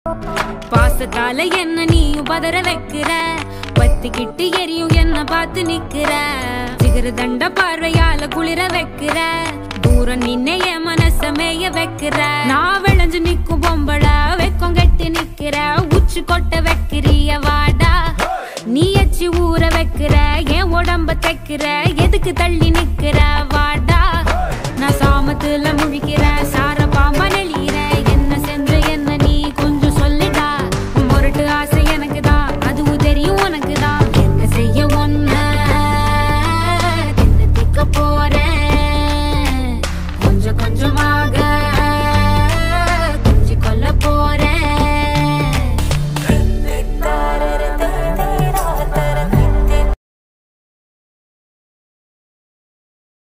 பாசத்தால என்ன நீயும் பதற வைக்கிற, பத்திக்கிட்டு எரியும் என்ன பார்த்து நிக்கிற. ஜிகருதண்டா பார்வையால குளிர வைக்கிற, தூரம் நின்னே என் மனச மேய வைக்கிற. நான் விளைஞ்சு நிக்கும் பொம்பள வெக்கம் கட்டி நிக்கிற, உச்சி கொட்ட வைக்கிறிய வாடா. நீ எச்சி ஊற வைக்கிற, என் உடம்ப தைக்கிற, எதுக்கு தள்ளி நிக்கிற வாடா. நான் சாமத்துல முழிக்கிற, சார பாம்பா